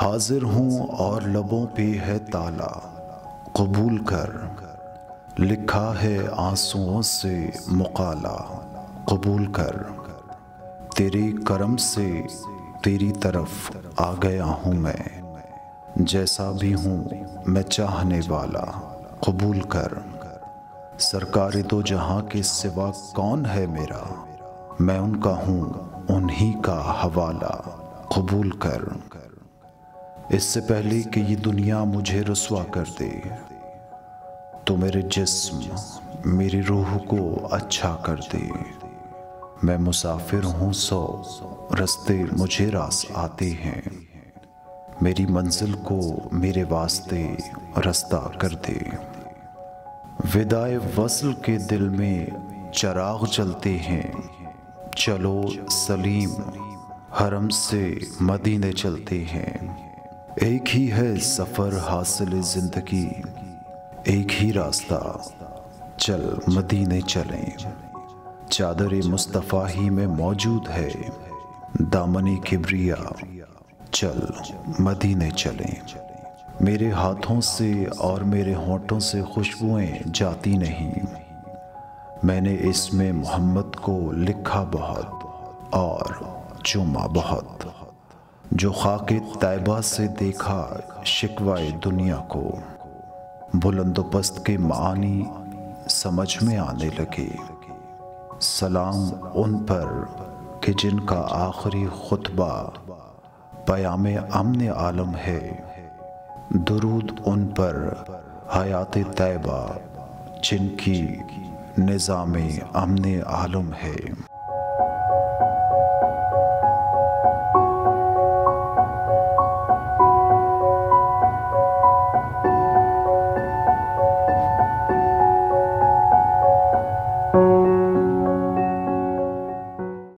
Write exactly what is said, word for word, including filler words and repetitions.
हाजिर हूँ और लबों पे है ताला, कबूल कर। लिखा है आंसुओं से मुकाला, कबूल कर। तेरे करम से तेरी तरफ आ गया हूँ मैं, जैसा भी हूँ मैं चाहने वाला, कबूल कर। सरकार दो जहां के सिवा कौन है मेरा, मैं उनका हूँ उन्हीं का हवाला, कबूल कर। इससे पहले कि ये दुनिया मुझे रुसवा कर दे, तो मेरे जिस्म मेरी रूह को अच्छा कर दे। मैं मुसाफिर हूँ सौ रास्ते मुझे रास आते हैं, मेरी मंजिल को मेरे वास्ते रास्ता कर दे। विदाए वस्ल के दिल में चराग जलते हैं, चलो सलीम हरम से मदीने चलते हैं। एक ही है सफ़र हासिल ज़िंदगी, एक ही रास्ता चल मदीने चलें। चादर मुस्तफ़ा ही में मौजूद है दामनी किब्रिया, चल मदीने चलें। मेरे हाथों से और मेरे होंठों से खुशबुएं जाती नहीं, मैंने इसमें मोहम्मद को लिखा बहुत और चूमा बहुत। जो खाके तैबा से देखा शिकवाए दुनिया को, बुलंदोपस्त के मानी समझ में आने लगे। सलाम उन पर कि जिनका आखिरी खुतबा पयामे अमन आलम है, दुरूद उन पर हयात तैबा जिनकी निज़ामे अमन आलम है।